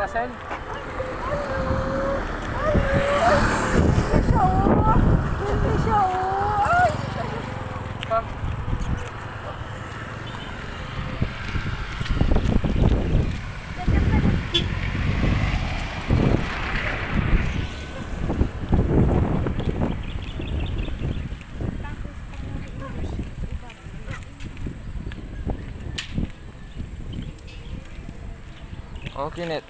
Russell. Okay, Net.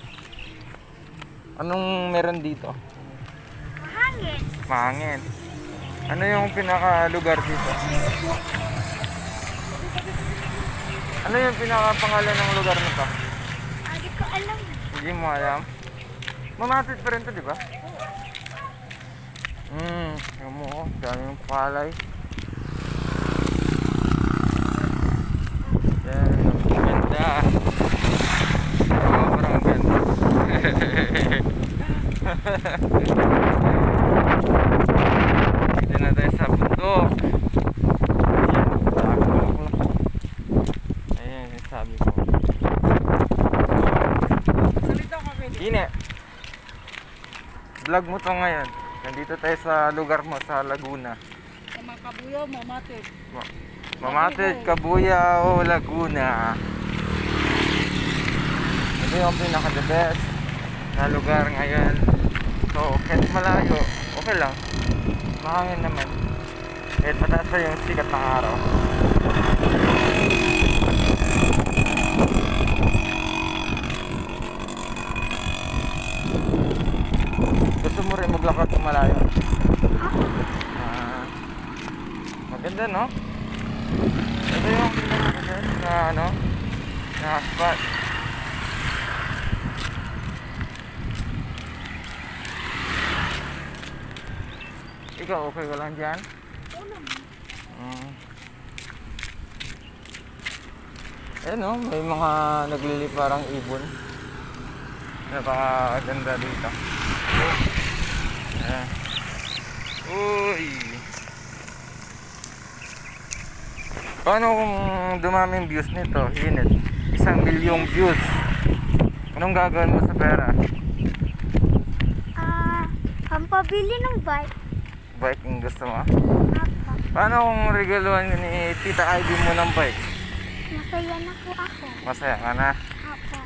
Anong meron dito? Mahangin. Mahangin. Ano yung pinaka-lugar dito? Ano yung pinaka-pangalan ng lugar nito? Hindi ko alam. Hindi mo alam? Mamatid pa rin to, di ba? Yung mo, daming palay. Yan, ang ganda. Sobrang ganda. Dito na tayo sa bundok. Ayan, yung sabi ko. Salita ka, Vinny. Gine, vlog mo to ngayon. Nandito tayo sa lugar mo, sa Laguna. Sa mga kabuyaw, mamatid. Mamatid, Cabuyao, Laguna. Ito yung pinaka-the best na lugar ngayon. So, kahit malayo, okay lang. Mahangin naman. Kahit mataas pa yung sikat ng araw. Gusto mo rin maglakad ng malayo? Maganda, no? Ito yung pinaka na ano, na spot. Ikaw, okay ka lang dyan? Eh no, may mga nagliliparang ibon. Napakaganda dito. Uy! Paano kung dumaming views nito? Init. 1,000,000 views. Anong gagawin mo sa pera? Pampabili ng bike. Bike yung gusto mo? Apo. Paano kung regaluhan ni Tita Ivy mo ng bike? Masaya na po ako. Masaya ka na? Apo.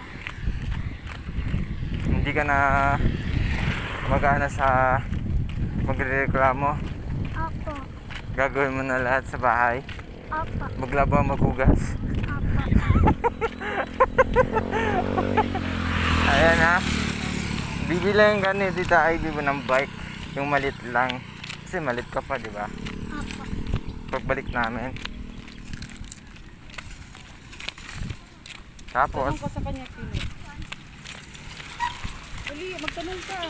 Hindi ka na mag-ana sa magrereklamo? Apo. Gagawin mo na lahat sa bahay? Apo. Maglaba, maghugas? Apo. Ayan ha. Bibilayin ka ni Tita Ivy mo ng bike. Yung malit lang. Kasi malit ka pa, di ba? Apo. Pagbalik namin. Tapos, Tanong ka sa kanya, Vinny. Dali, magtanong ka.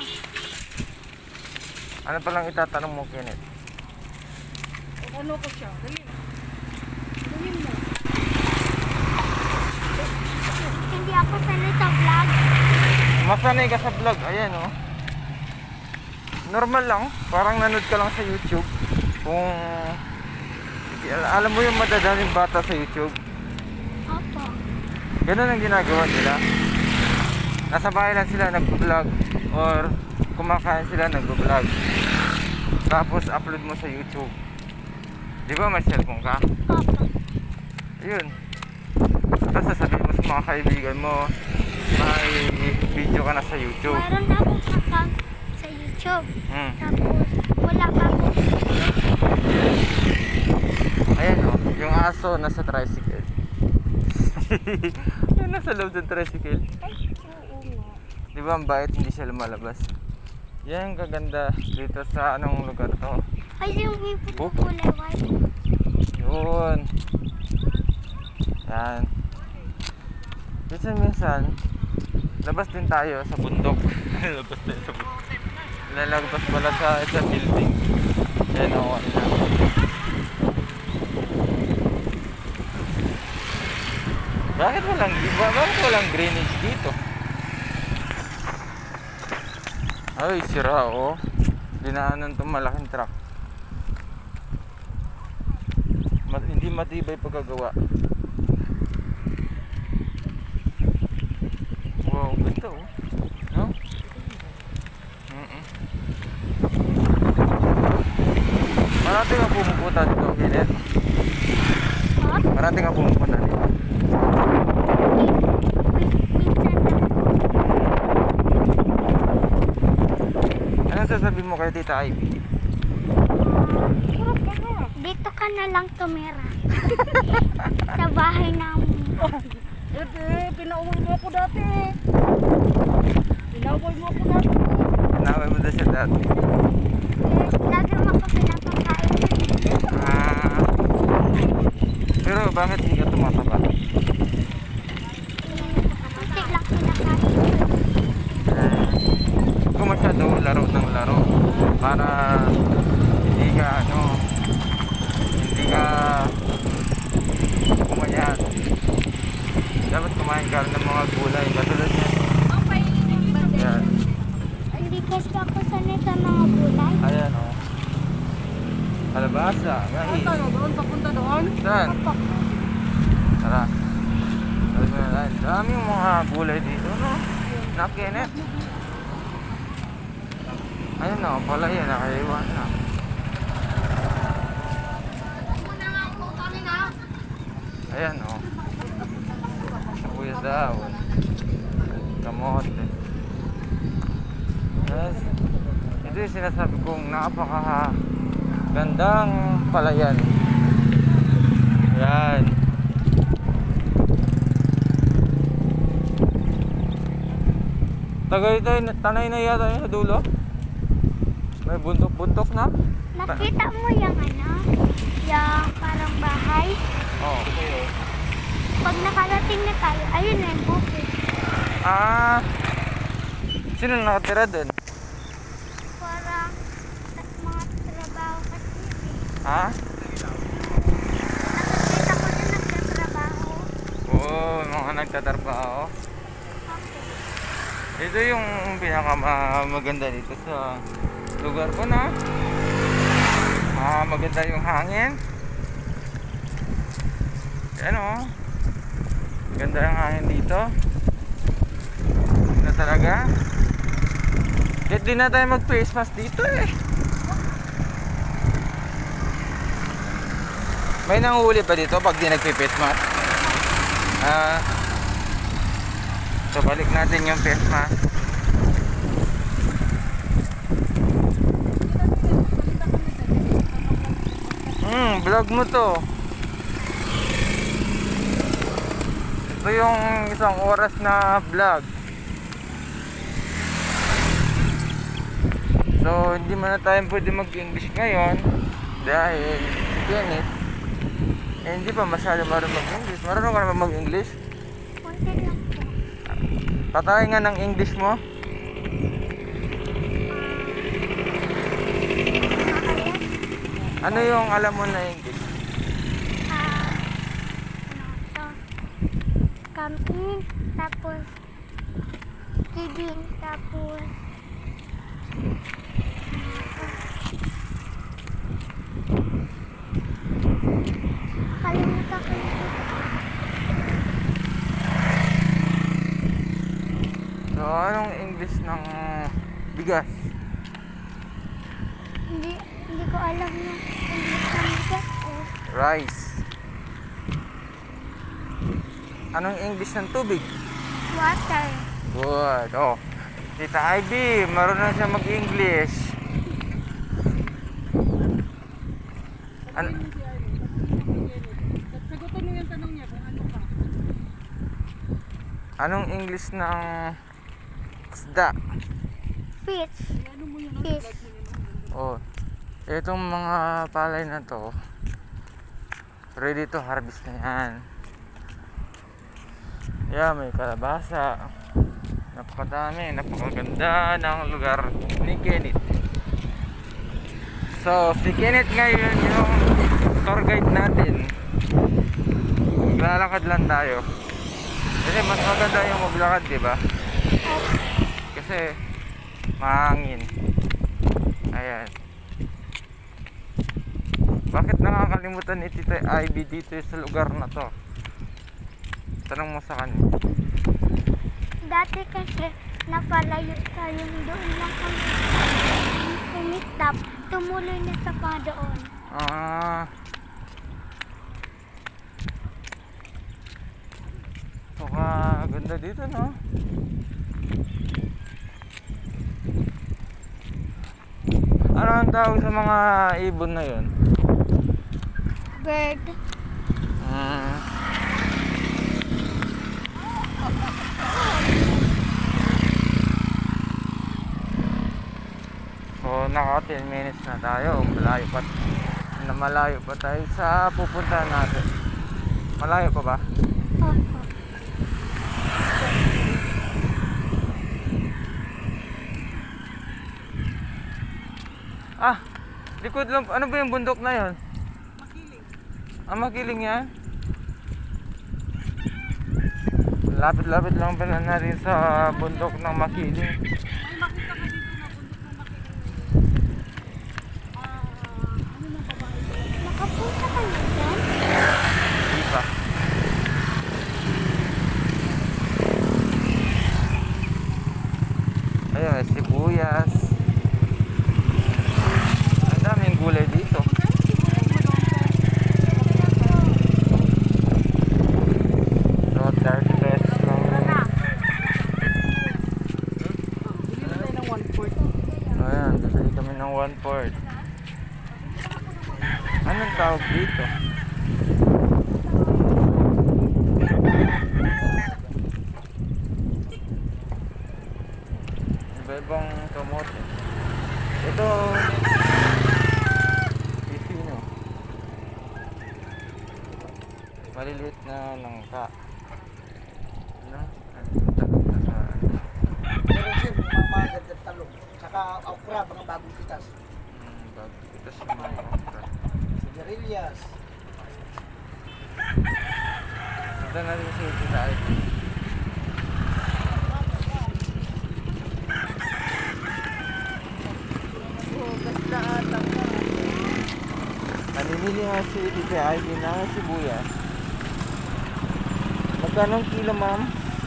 ano palang itatanong mo, Kenneth? Ano ko siya? Dali. Tanungin mo. Hindi ako sanay sa vlog. Masanay ka sa vlog. Ayan oh. Normal lang. Parang nanood ka lang sa YouTube. Kung alam mo yung madadaming bata sa YouTube. Apo. Ganun ang ginagawa nila. Nasa bahay lang sila nag-vlog. Or kumakain sila nag-vlog. Tapos upload mo sa YouTube. Di ba may cellphone ka? Apo. Ayun. Tapos sasabihin mo sa mga kaibigan mo, may video ka na sa YouTube. Meron akong account sa YouTube. Tapos wala pa akong Ayan o, yung aso nasa tricycle. Yung nasa loob ng tricycle. Oo nga. Di ba ang bait, hindi siya lumalabas? Yan ang kaganda dito sa anong lugar to. Ay, yung ibon ko kulay white. Yun. Yan. Minsan, labas din tayo sa bundok. Labas tayo sa bundok. Lalabas pala sa building. Yan o. Bakit walang drainage dito? Ay, sira oh. Dinaanan itong malaking truck. Hindi matibay pagkagawa. Wow, ganda oh. Parati ka pumupunta dito. Anong sasabihin mo kay Tita Ivy? Sarap ka na. Dito ka na lang tumira. Sa bahay namin. Pinauwi mo ako dati. Pinauwi mo ako dati. Pinaway mo na siya dati. Lagi mo ako pinapakain. Ah, pero bakit hindi ka tumataba? Kunti lang pinakain. Kung masyado laro ng laro para hindi ka hindi ka kumayat. Dapat kumain ka rin ng mga gulay katulad niya. Yan. Hindi kasi ako sanay sa mga gulay. Ayan o. Kalabasa, mais. Tayo doon, papunta doon. Saan? Opo. Tara. Sabi mo na lang. Daming mga gulay dito, no? Nakinet. Ayun na, pala yan. Nakaiwan na. Ayan o. Sibuyas daw. Kamote. Yes. Ito yung sinasabi kong napaka-gandang palayan. Yan. Tanay na yata yung sa dulo. May bundok-bundok na. Nakita mo yung yung parang bahay. Oo. Pag nakarating na tayo, ayun na yung bukid. Ah. Sino nakatira dun? Parang mga trabaho kasi. Ha? Nakakita ko na nagtatrabaho. Oo, mga nagtatrabaho. Ito yung pinakamaganda dito sa lugar ko na. Maganda yung hangin. Yan o. Ganda yung hangin dito. Na talaga. Kahit di na tayo mag face mask dito eh. May nanguhuli pa dito pag di nagpe-face mask? So balik natin yung face mask. Vlog mo to. Ito yung isang oras na vlog. So hindi man na tayo pwede mag-English ngayon dahil si Kenneth hindi pa masyado marunong mag-English. Marunong ka naman mag-English? Kunti lang po. Patay nga ng English mo. Ano yung alam mo na English? Camping, tapos kidding, tapos kalimutan ko yung So anong English ng bigas? hindi ko alam yung English ng bigas ko. Rice. Anong English ng tubig? Water. Good. Oh. Tita Ivy, marunong siya mag-English. Ano? Sagutin mo yung tanong niya kung ano ka. Anong English ng isda? Fish. Ano mo yun? Fish. Oh. Itong mga palay na to, ready to harvest na yan. Yeah, may kalabasa. Napakadami, napakaganda ng lugar ni Kenneth. So, si Kenneth ngayon yung tour guide natin. Maglalakad lang tayo. Kasi mas maganda yung maglakad, di ba? Kasi mahangin. Ayan. Bakit nakakalimutan ni Tita Ivy dito sa lugar na to? Tanong mo sa kanya. Dati kasi napalayo tayo doon lang kami kumistap. Tumuloy na sa pa doon. Ganda dito, no? Ano ang tawag sa mga ibon na yun? Bird. So naka 10 minutes na tayo. Malayo pa tayo sa pupuntahan natin. Malayo pa ba? Opo. Ah, likod lang. Ano ba yung bundok na yun? Makiling. Makiling yan? Lapit-lapit lang pala na rin sa bundok ng Makiling. May makita ka dito na bundok ng makiling. Ano na babae? Nakapunta ka na dyan? Di ba? Ayun, may sibuyas. Ang daming gulay dito. So, 30 pesos lang. Bili na tayo ng 1/4. Ayan, bibili kami ng 1/4. Anong tawag dito? Iba-ibang kamote. Ito pipino. Maliliit na langka. Ano? Meron siya mga gandang talong. Saka okra, mga bagong pitas. Bago kita sa mga okra. Sigarilyas. Ito na rin siya sa akin. Oh, ganda ata. Namimili nga si Tita Ivy ng sibuyas. Magkano ang kilo, ma'am?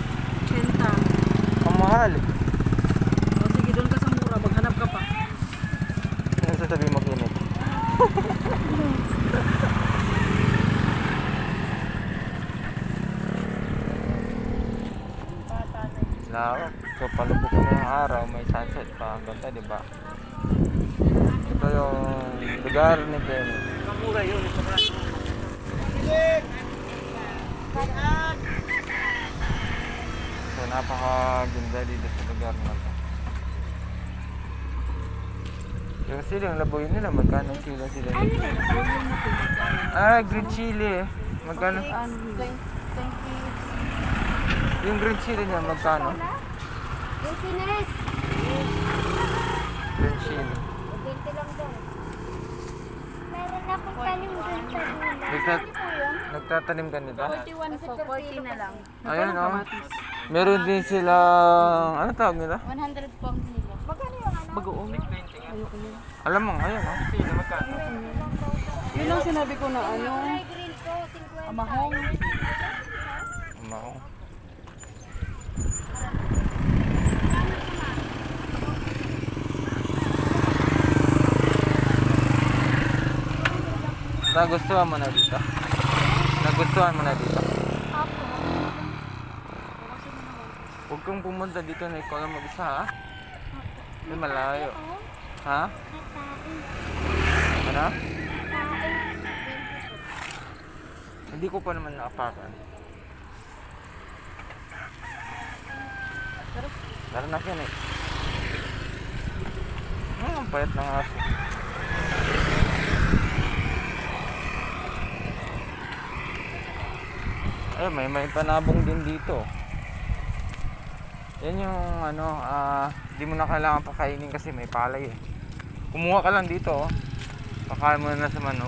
80. Ang mahal. O sige, doon ka sa mura. Maghanap ka pa. Ano sasabihin mo, Kinit? Lawak. So, palubog mo yung araw, may sunset pa. Ang ganda, di ba? Ito yung lugar ni Kenny. Kamura yun. So, napakaganda dito sa lugar na to. Yung silang laboy nila, magkano sila dito? Green chili. Magkano? Yung green chili niya, magkano? Yung sines. Green chili. 20 lang daw. Meron akong tanim dun sa Nagtatanim ka nito? 41 po. 40 na lang. Ayun, oh. Meron din silang, ano tawag nila? 100 po ang nila. Magkano yung ano? Bagoong. Ayoko yun. Alam mo, ayun, oh. Yun ang sinabi ko na ano. Ay, green po, 50. Amahong. Mao. Nagustuhan mo na dito? Nagustuhan mo na dito? Opo. Huwag kang pumunta dito na ikaw lang mag-isa, ha? May malayo. Ha? Ano? Hindi ko pa naman naapakan. Tara na yan eh. Ang payat ng aso. Ay, may panabong din dito. Yan yung ano, di mo na kailangan pakainin kasi may palay eh. Kumuha ka lang dito, oh. Pakain mo na sa manok.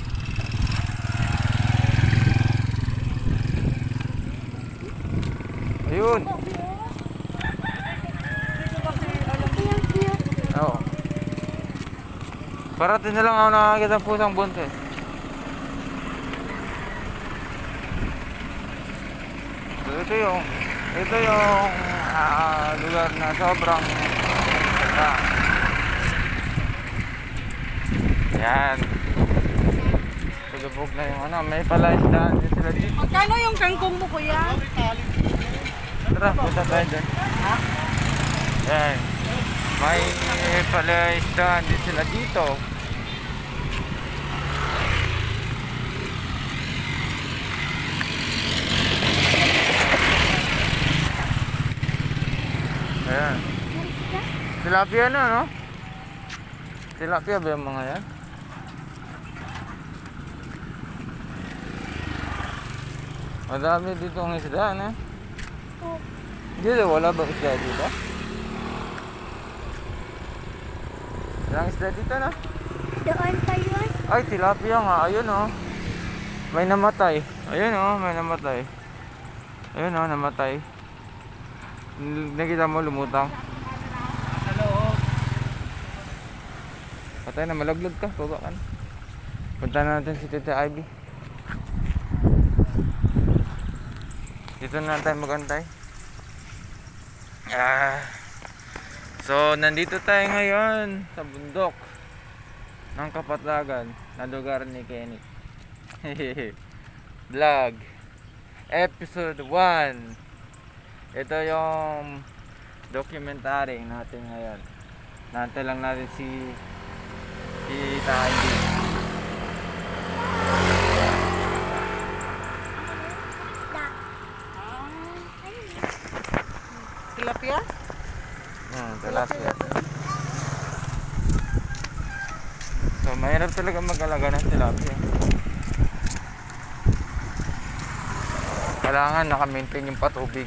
Ayun. Oo. Parating na lang ako nakakita ng pusang buntis. So, ito yung lugar na sobrang ganda. Yan. Tulubog na yung ano, may palaisdaan din sila dito. Magkano yung kangkong mo, kuya? Tara, punta tayo dyan. Yan. May palaisdaan din sila dito. Ayan. Tilapia na, no? Tilapia ba yung mga yan? Madami dito ang isda, no? Oh, Dito, wala ba isda dito? Walang isda dito, no? doon pa yun. Ay, tilapia nga. Ayun, oh. May namatay. Ayun, oh. May namatay. Ayun, oh. Namatay. Nakita mo, lumutang. Patay na, malaglog ka. Baba ka na. Punta na natin si Tita Ivy. Dito na tayo magantay. So, nandito tayo ngayon sa bundok ng Kapatagan na lugar ni Kenny. Vlog Episode 1. Ito yung documentary natin ngayon. Nantay lang natin si Ivy. Tilapia? Tilapia. So, mahirap talaga mag-alaga ng tilapia. Kailangan naka-maintain yung patubig.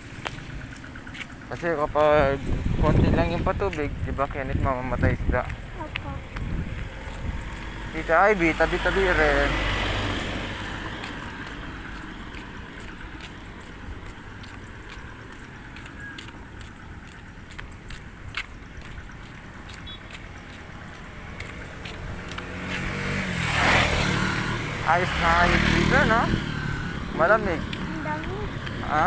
Kasi kapag konti lang yung patubig, di ba Kenneth, mamamatay isda. Opo. Tita Ivy, tabi-tabi rin. Ayos na ayos dito, no? Malamig. Ang dami. Ha?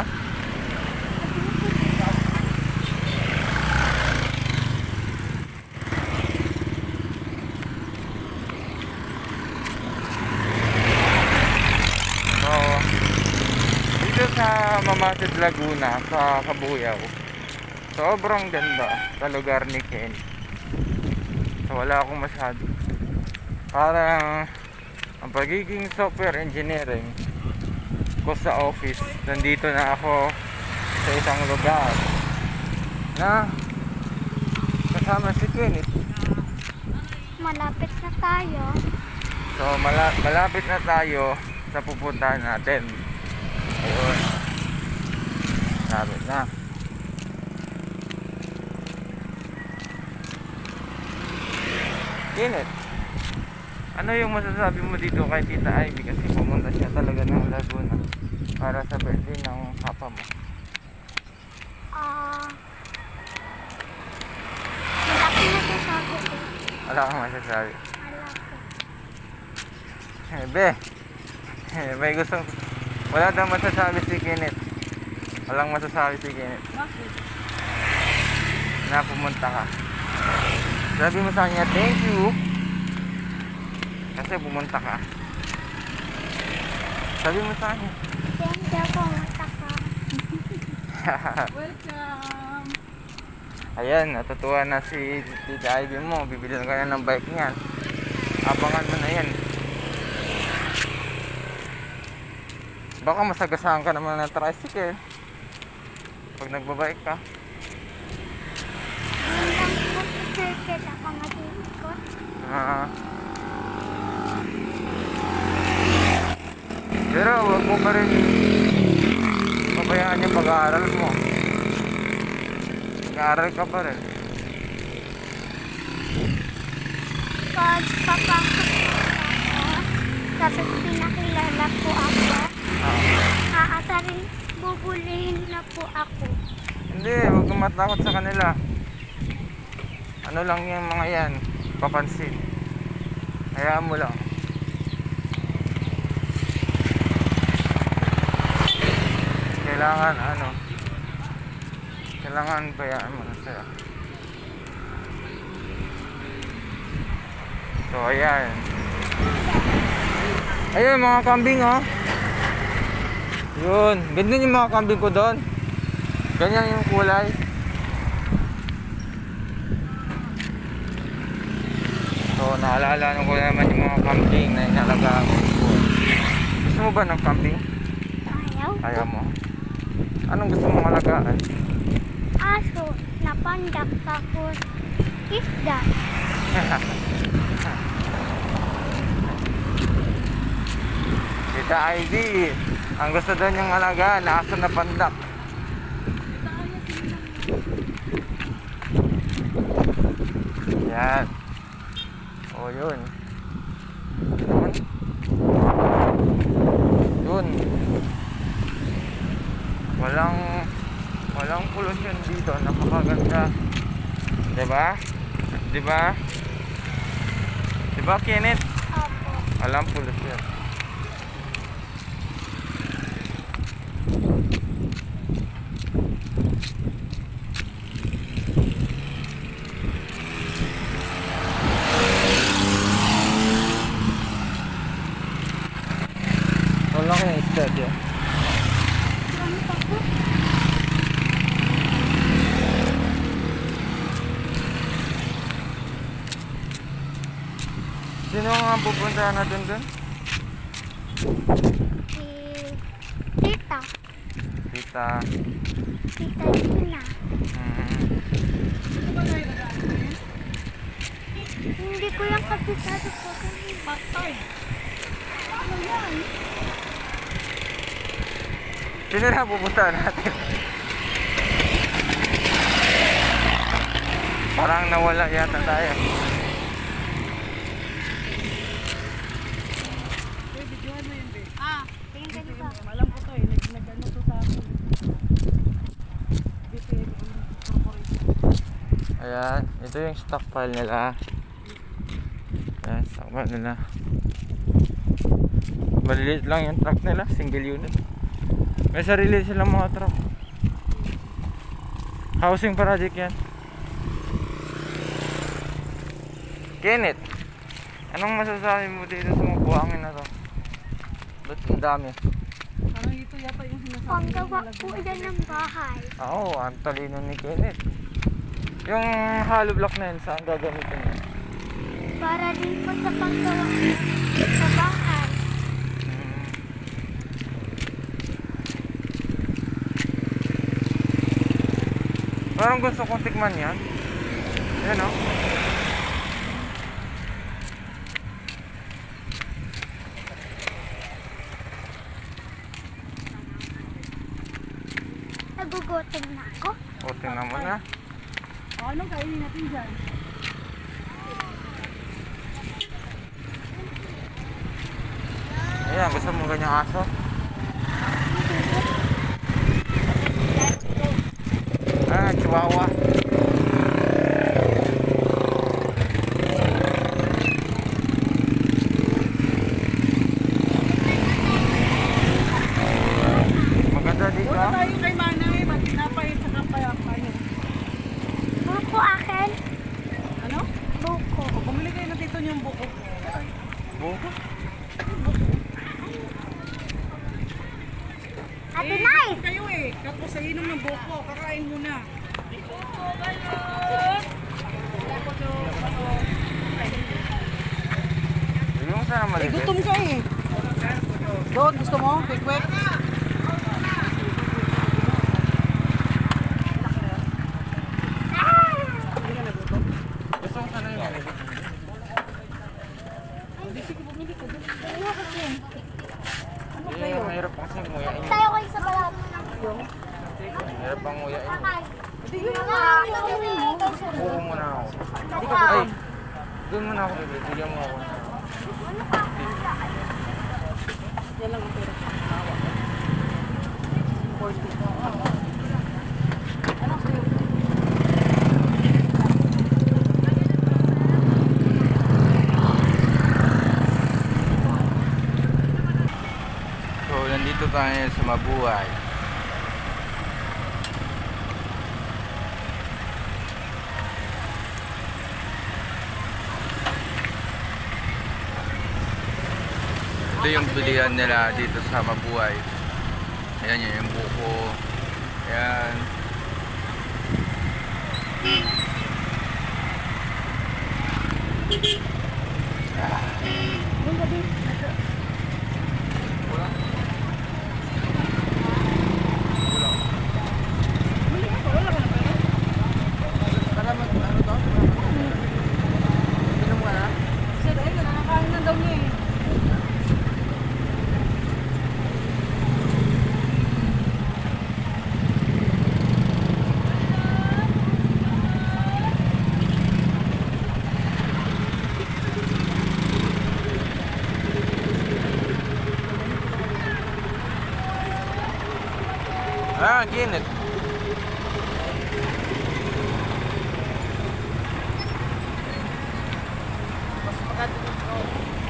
So, dito sa Mamasid, Laguna, sa Kabuyaw, sobrang ganda sa lugar ni Ken. So, wala akong masabi. Parang ang pagiging software engineering ko sa office, nandito na ako sa isang lugar na kasama si Kenneth. Malapit na tayo. So malapit na tayo sa pupuntahan natin. Ayun, malapit na. Kenneth, ano yung masasabi mo dito kay Tita Ivy? Kasi pumunta siya talaga ng Laguna para sa birthday ng papa mo. Malaki na sasabi ko. Wala kang masasabi. Malaki. Be, may gustong... Wala daw masasabi si Kenneth. Walang masasabi si Kenneth Bakit? na pumunta ka. Sabi mo sa kanya, thank you. Kasi pumunta ka. Sabi mo sa kanya. Thank you, pumunta ka. Welcome! Ayan, natutuwa na si Tita Ivy mo. Bibili na ka na ng bike niyan. Abangan mo na yan. Baka masagasaan ka naman ng tricycle pag nagbabike ka. Hanggang po sa circuit ako mag-iikot. Pero huwag mo pa rin pabayaan yung pag-aaral mo. Nag-aaral ka pa rin. Pag papasok po ako, tapos pinakilala po ako, aasarin, bubulihin na po ako. Hindi, huwag kang matakot sa kanila. Ano lang yung mga yan, papansin. Hayaan mo lang. Kailangan bayaan mo na sila. So ayan. Ayun mga kambing, oh. Yun, ganda yung mga kambing ko doon. Ganyan yung kulay. So, naalala ko naman yung mga camping na inalagaan ko. Gusto mo ba ng camping? Ayaw. Ayaw mo. Anong gusto mong alagaan? Aso na pandak tapos isda. Tita Ivy, ang gusto daw niyang alagaan, aso na pandak. Yan. O yun. Yun. Walang pollution dito, napakaganda. Diba? Diba? Diba, Kenneth? Opo. Walang pollution. Wala kayong isda dyan. Gamit ako. Sino nga pupuntahan natin dun? Si Tita. Tita. Tita Gina. Hindi ko yung kapitado ko. Patay. Ano yan? Sino na pupuntahan natin? Parang nawala yata tayo. Tingin ka dito. Alam ko to eh, nag-ano to sa akin. Dito yung corporation. Ayan, ito yung stockpile nila. Ayan, stockpile nila. Maliliit lang yung truck nila, single unit. May sarili silang mga truck. Housing project yan. Kenneth, anong masasabi mo dito sa mga buhangin na to? Ba't ang dami? Parang ito yata yung sinasabi Panggawa po yan ng bahay. Oo, ang talino ni Kenneth. Yung hollow block na yun, saan gagamitin yun? Para din po sa panggawa sa bahay. Parang gusto kong tikman yan. Yan o. Nagugutom na ako. O, tingnan mo na. O, anong kainin natin dyan? Ayan, gusto mo ganyang aso? Ah, chihuahua. Maganda dito. Wala tayo kay Manay, magtinapay sa kapayapay. Buko akin. Ano? Buko. O, bumili kayo ng tito niyong buko. Buko. Ate Nay! Kayo eh, kapos sa inom ng buko, kakain muna. Yung sana Eh, malipit. gutom ka eh. Doon, gusto mo? Quick-quick? Gusto ko sana yung malipit. Eh, mahirap kasi nguyain. Tayo ko sa balat. Mahirap ang nguyain. Hindi yun na. Buko muna ako. Ay, doon muna ako bibili. Bigyan mo ako. Yan lang ang pera. 40. Ano sa'yo? So, nandito tayo sa Mabuhay. Ito yung bilihan nila dito sa Mabuhay. Ayan yun, yung buko. Ayan. sobrang init. Mas maganda yung